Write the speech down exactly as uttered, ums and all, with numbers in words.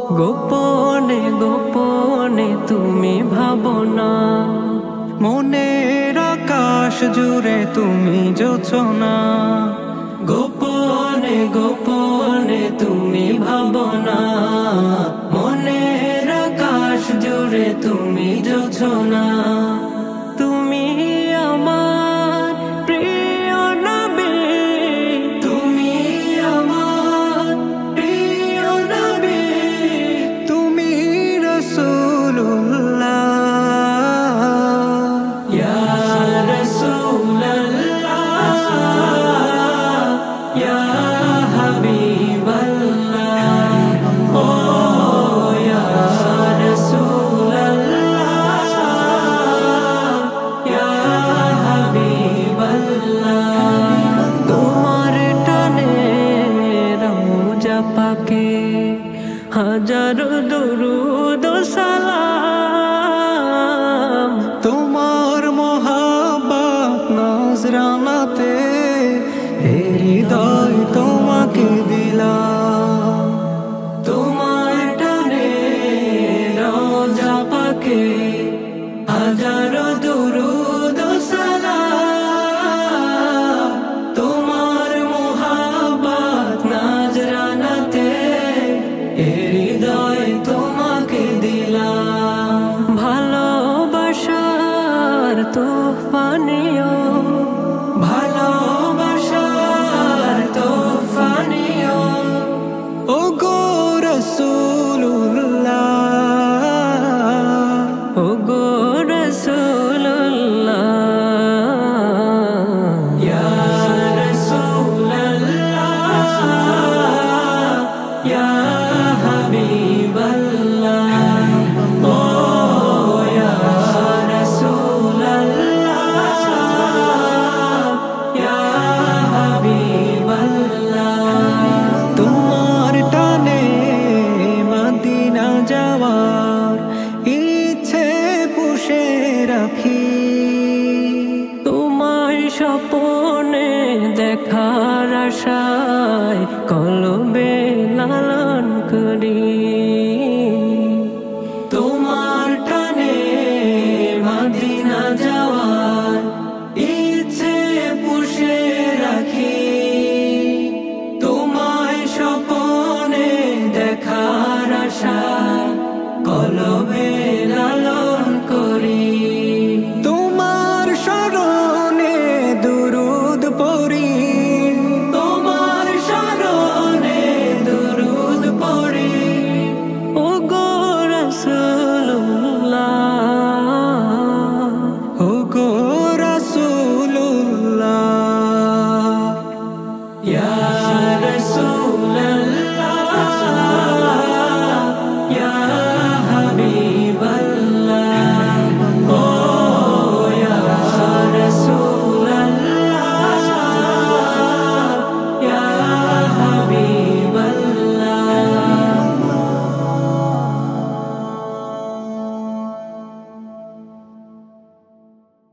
গোপনে গোপনে তুমি ভাবনা, মনের আকাশ জুড়ে তুমি যোছনা। গোপনে গোপনে তুমি ভাবনা, মনের আকাশ জুড়ে তুমি যোছনা। তুমি আমার প্রিয় নবী, তুমি আমার প্রিয় নবী, তুমি রাসূলুল্লাহ, ইয়া রাসূলুল্লাহ, ইয়া হাবিবাল্লাহ, ও ইয়া রাসূলুল্লাহ, ইয়া হাবিবাল্লাহ। তোমার টানে রওজা পাকে হাজারো দুরূদ ও সালাম, তোমার মোহাব্বত নজরানাতে হৃদয় তোমাকে দিলাম। তোমার টানে রওজা পাকে হাজারো দুরূদ ও সালাম, তোমার মোহাব্বত নজরানাতে হৃদয় তোমাকে দিলাম। ভালোবাসার তোহফা নিও, ভালোবাসার তোহফা নিও, ও গো রাসূলুল্লাহ, ও গো রাসূলুল্লাহ, ইয়া রাসূলুল্লাহ, ইয়া হাবিবাল্লাহ, ও ইয়া রাসূলুল্লাহ, ইয়া হাবিবাল্লাহ। তোমার টানে মদিনা যাওয়ার ইচ্ছে পুষে রাখি, তোমায় স্বপ্নে দেখার আশায় কলম